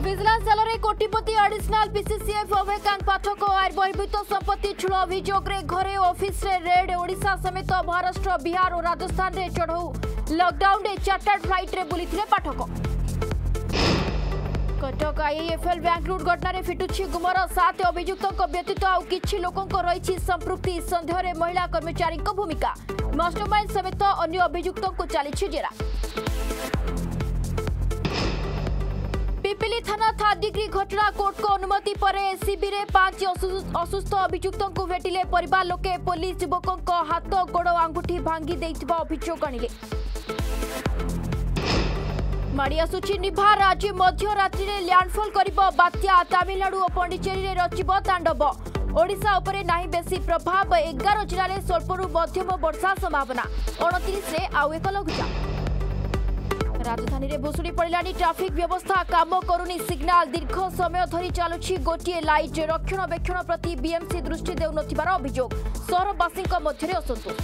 Vigilance cell कोटिपति additional PCCF अभयक पाठक आय बहिर्भूत संपत्ति छुड़ अभियोग घरे ऑफिस रे रेड ओडिशा समेत महाराष्ट्र बिहार और राजस्थान रे चढ़ऊ लॉकडाउन रे चार्टर्ड फ्लाइट रे बुलिथिले पाठक। कटक IIFL बैंक लुट घटना फिटुछि गुमर 7 अभियुक्त व्यतीत आउ किछि लोकंक रहिछि संपृक्ति संदेह रे महिला कर्मचारी भूमिका मास्टरमाइंड समेत अन्य अभियुक्तों को चली जेरा। पिपिली थाना थर्ड डिग्री घटना कोर्ट को अनुमति पर एसीबी रे 5 असुस्थ अभियुक्तों को भेटिले परिवार लोके पुलिस युवकों हाथ गोड़ आंगुठी भांगी देइथिबा अभियोग आनिले। माड़ी आसुछि निभार आज मध्यरात्रि रे लैंडफॉल करिबो बात्या तमिलनाडु और पांडिचेरी रे रचिबो तांडव ओडिशा उपरे नाही बेसी प्रभाव 11 जिल्ला रे स्वल्परु मध्यम वर्षा संभावना 29 रे आउ एक लघुचाप। राजधानी रे भुसुड़ी पड़िलानी ट्राफिक व्यवस्था काम करुनी सिग्नाल दीर्घ समय धरी चलुछि गोटिए लाइट रक्षणाबेक्षण प्रति बीएमसी दृष्टि देउ नथिबार अभियोग सहरवासीक मध्यरे असंतोष।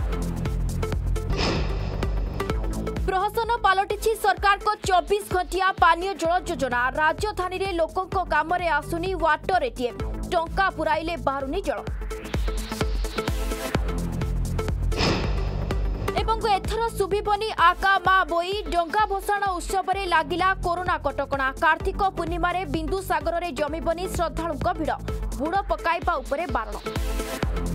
प्रहसन पालटिछि सरकार को 24 घंटिया पानीय जल योजना राजधानी रे लोकंक काम रे आसुनी वाटर एटीएम टंका पुराइले बाहरुनी जल एवं एथर सुबिबनी आका मा बोई डंगा भसाण उत्सव रे लागिला कोरोना कटकणा कार्तिक पूर्णिमा रे बिंदु सागर रे जमीबनी श्रद्धालुंक भिड़ बुड़ पकाइबा उपरे बारण।